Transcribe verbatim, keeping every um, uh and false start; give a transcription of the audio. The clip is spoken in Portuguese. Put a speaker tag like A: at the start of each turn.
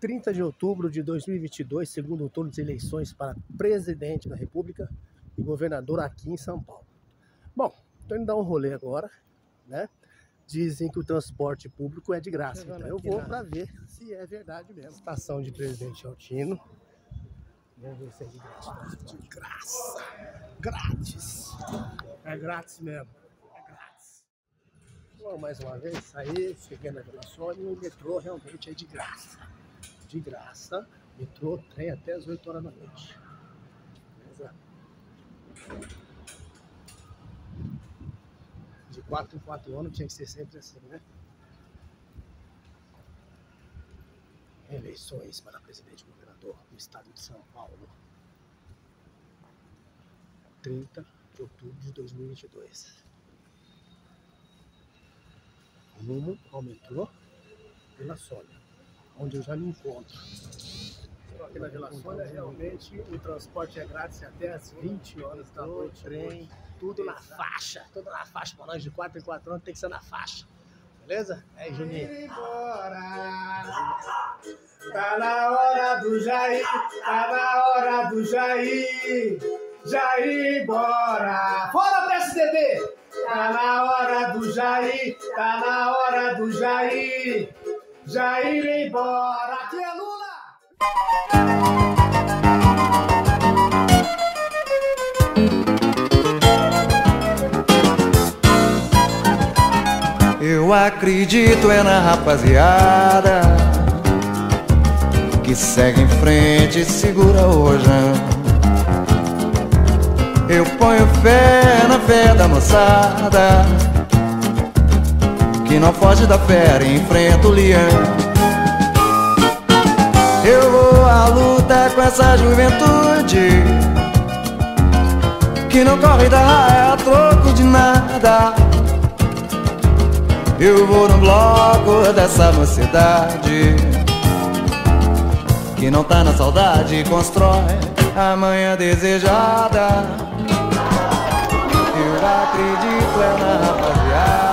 A: trinta de outubro de dois mil e vinte e dois, segundo turno de eleições para presidente da República e governador aqui em São Paulo. Bom, estou indo dar um rolê agora, né? Dizem que o transporte público é de graça, então eu vou para ver se é verdade mesmo. Estação de Presidente Altino. Vamos ver se é de graça. De graça! Grátis! É grátis mesmo. É grátis. Bom, mais uma vez, saí, cheguei na Vila Sônia e o metrô realmente é de graça. De graça. Metrô, trem até as oito horas da noite. Beleza? De quatro em quatro anos tinha que ser sempre assim, né? Eleições para presidente e governador do estado de São Paulo. trinta de outubro de dois mil e vinte e dois. Rumo ao metrô Vila Sônia, onde eu já me encontro. Estou aqui na Vila Sônia, realmente o transporte é grátis até as vinte horas da noite. Trem, tudo na faixa, tudo na faixa. Para nós de quatro em quatro anos tem que ser na faixa. Beleza? É aí, Juninho.
B: Embora. Tá na hora do Jair, tá na hora do Jair. Jair embora. Fora, P S D B! Tá na hora do Jair, tá na hora do Jair. Jair embora. Aqui é Lula!
C: Eu acredito é na rapaziada que segue em frente e segura o rojão. Eu ponho fé na fé da moçada que não foge da fera e enfrenta o leão. Eu vou à luta com essa juventude que não corre da raia a troco de nada. Eu vou no bloco dessa mocidade que não tá na saudade e constrói a manhã desejada. Eu acredito é na rapaziada